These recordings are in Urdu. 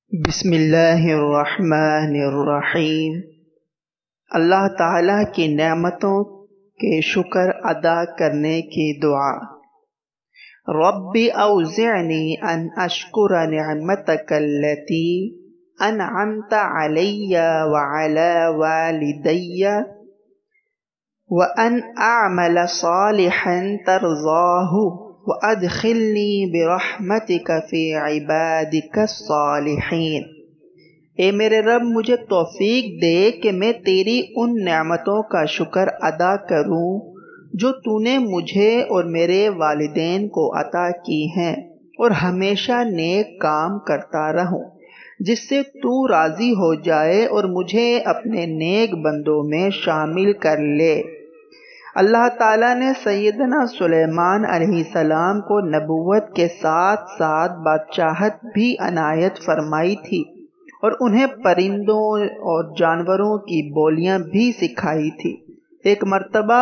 بسم اللہ الرحمن الرحیم۔ اللہ تعالیٰ کی نعمتوں کے شکر ادا کرنے کی دعا۔ رب اوزعنی ان اشکر نعمتک التی انعمت علی وعلی والدی وان اعمل صالحا ترضاہ وَأَدْخِلْنِي بِرَحْمَتِكَ فِي عِبَادِكَ الصَّالِحِينَ۔ اے میرے رب، مجھے توفیق دے کہ میں تیری ان نعمتوں کا شکر ادا کروں جو تو نے مجھے اور میرے والدین کو عطا کی ہیں، اور ہمیشہ نیک کام کرتا رہوں جس سے تو راضی ہو جائے اور مجھے اپنے نیک بندوں میں شامل کر لے۔ اللہ تعالیٰ نے سیدنا سلیمان علیہ السلام کو نبوت کے ساتھ ساتھ بادشاہت بھی عنایت فرمائی تھی، اور انہیں پرندوں اور جانوروں کی بولیاں بھی سکھائی تھی۔ ایک مرتبہ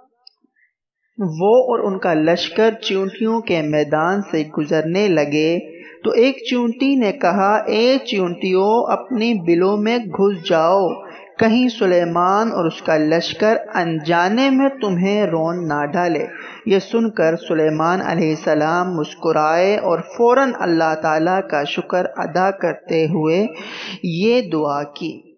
وہ اور ان کا لشکر چیونٹیوں کے میدان سے گزرنے لگے تو ایک چیونٹی نے کہا، اے چیونٹیوں، اپنی بلوں میں گھس جاؤ، کہیں سلیمان اور اس کا لشکر انجانے میں تمہیں رون نہ ڈالے۔ یہ سن کر سلیمان علیہ السلام مسکرائے اور فوراً اللہ تعالیٰ کا شکر ادا کرتے ہوئے یہ دعا کی۔